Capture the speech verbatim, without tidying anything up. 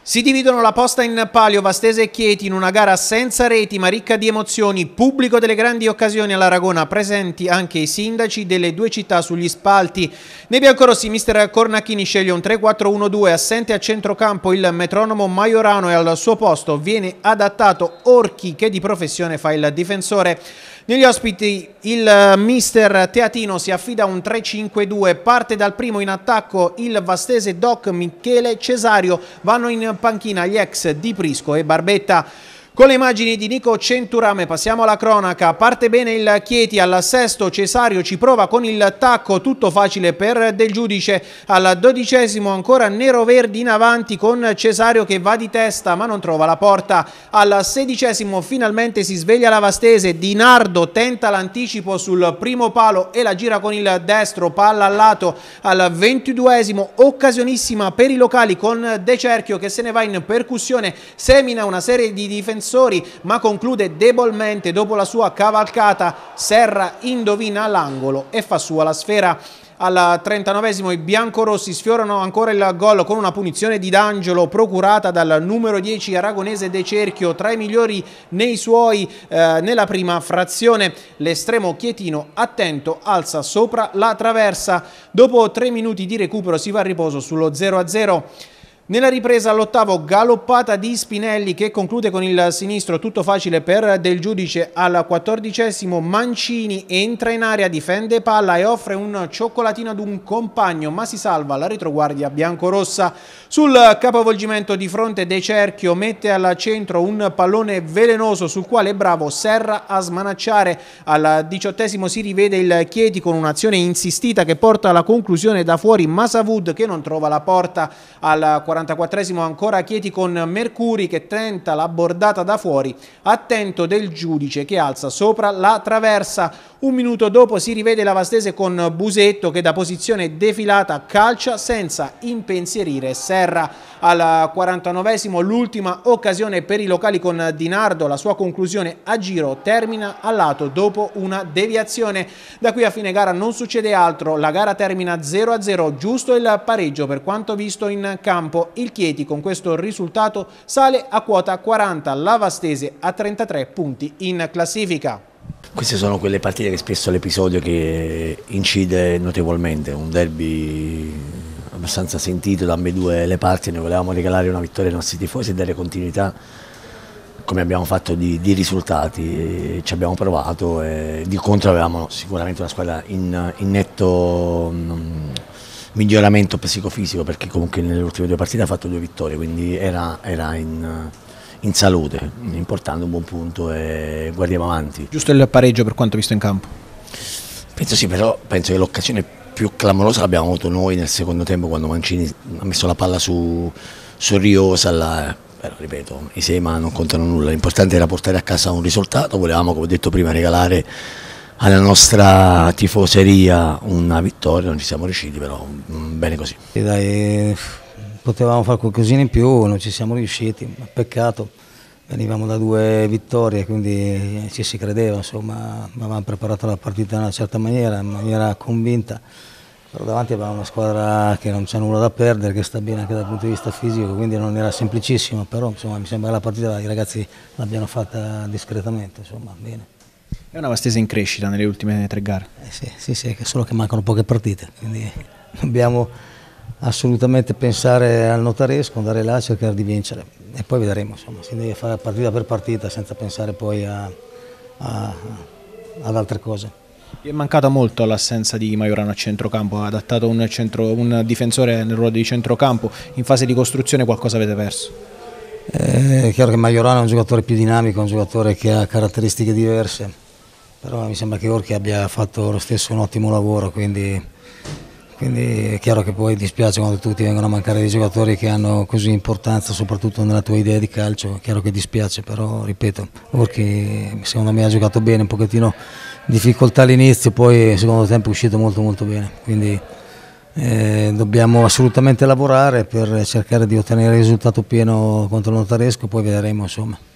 Si dividono la posta in palio Vastese e Chieti in una gara senza reti ma ricca di emozioni, pubblico delle grandi occasioni all'Aragona, presenti anche i sindaci delle due città sugli spalti. Nei biancorossi mister Cornacchini sceglie un tre quattro uno due, assente a centrocampo il metronomo Majorano e al suo posto viene adattato Orchi che di professione fa il difensore. Negli ospiti il mister Teatino si affida a un tre cinque due, parte dal primo in attacco il vastese Doc Michele Cesario, vanno in panchina gli ex Di Prisco e Barbetta. Con le immagini di Nico Centurame passiamo alla cronaca, parte bene il Chieti al sesto, Cesario ci prova con il tacco, tutto facile per Del Giudice, al dodicesimo ancora nero-verdi in avanti con Cesario che va di testa ma non trova la porta, al sedicesimo finalmente si sveglia la Vastese, Di Nardo tenta l'anticipo sul primo palo e la gira con il destro, palla al lato, al ventiduesimo occasionissima per i locali con De Cerchio che se ne va in percussione, semina una serie di difensori ma conclude debolmente dopo la sua cavalcata. Serra indovina l'angolo e fa sua la sfera. Al trentanovesimo i biancorossi sfiorano ancora il gol con una punizione di D'Angelo procurata dal numero dieci aragonese De Cerchio, tra i migliori nei suoi eh, nella prima frazione. L'estremo chietino attento alza sopra la traversa. Dopo tre minuti di recupero si va a riposo sullo zero a zero. Nella ripresa all'ottavo galoppata di Spinelli che conclude con il sinistro, tutto facile per Del Giudice. Al quattordicesimo Mancini entra in area, difende palla e offre un cioccolatino ad un compagno ma si salva la retroguardia biancorossa. Sul capovolgimento di fronte De Cerchio mette al centro un pallone velenoso sul quale è bravo Serra a smanacciare. Al diciottesimo si rivede il Chieti con un'azione insistita che porta alla conclusione da fuori Masavud che non trova la porta. Al quarantaquattresimo ancora Chieti con Mercuri che tenta la bordata da fuori, attento Del Giudice che alza sopra la traversa. Un minuto dopo si rivede la Vastese con Busetto che da posizione defilata calcia senza impensierire Serra. Al quarantanovesimo l'ultima occasione per i locali con Di Nardo, la sua conclusione a giro termina al lato dopo una deviazione. Da qui a fine gara non succede altro, la gara termina zero a zero, giusto il pareggio per quanto visto in campo. Il Chieti con questo risultato sale a quota quaranta, la Vastese a trentatré punti in classifica. Queste sono quelle partite che spesso l'episodio che incide notevolmente, un derby abbastanza sentito da ambedue le parti. Noi volevamo regalare una vittoria ai nostri tifosi e dare continuità come abbiamo fatto di, di risultati, e ci abbiamo provato e di contro avevamo sicuramente una squadra in, in netto um, miglioramento psicofisico perché comunque nelle ultime due partite ha fatto due vittorie, quindi era, era in, in salute, importante, un buon punto e guardiamo avanti. Giusto il pareggio per quanto visto in campo? Penso sì, però penso che l'occasione più clamorosa l'abbiamo avuto noi nel secondo tempo quando Mancini ha messo la palla su, su Riosa, là, però ripeto, i Sema non contano nulla, l'importante era portare a casa un risultato, volevamo come ho detto prima regalare alla nostra tifoseria una vittoria, non ci siamo riusciti, però bene così. E dai, potevamo fare qualcosina in più, non ci siamo riusciti, peccato, venivamo da due vittorie quindi ci si credeva, insomma, avevamo preparato la partita in una certa maniera, in maniera convinta, però davanti avevamo una squadra che non c'è nulla da perdere, che sta bene anche dal punto di vista fisico, quindi non era semplicissimo, però insomma, mi sembra che la partita i ragazzi l'abbiano fatta discretamente, insomma, bene. È una Vastese in crescita nelle ultime tre gare. Eh sì, sì, sì, solo che mancano poche partite, quindi dobbiamo assolutamente pensare al notaresco, andare là e cercare di vincere e poi vedremo, insomma, si deve fare partita per partita senza pensare poi a, a, ad altre cose. È mancata molto l'assenza di Majorano a centrocampo, ha adattato un, centro, un difensore nel ruolo di centrocampo, in fase di costruzione qualcosa avete perso? È chiaro che Majorano è un giocatore più dinamico, un giocatore che ha caratteristiche diverse, però mi sembra che Orchi abbia fatto lo stesso un ottimo lavoro, quindi, quindi è chiaro che poi dispiace quando tutti vengono a mancare dei giocatori che hanno così importanza, soprattutto nella tua idea di calcio, è chiaro che dispiace, però ripeto, Orchi secondo me ha giocato bene, un pochettino difficoltà all'inizio, poi nel secondo tempo è uscito molto molto bene, quindi eh, dobbiamo assolutamente lavorare per cercare di ottenere il risultato pieno contro il notaresco, poi vedremo insomma.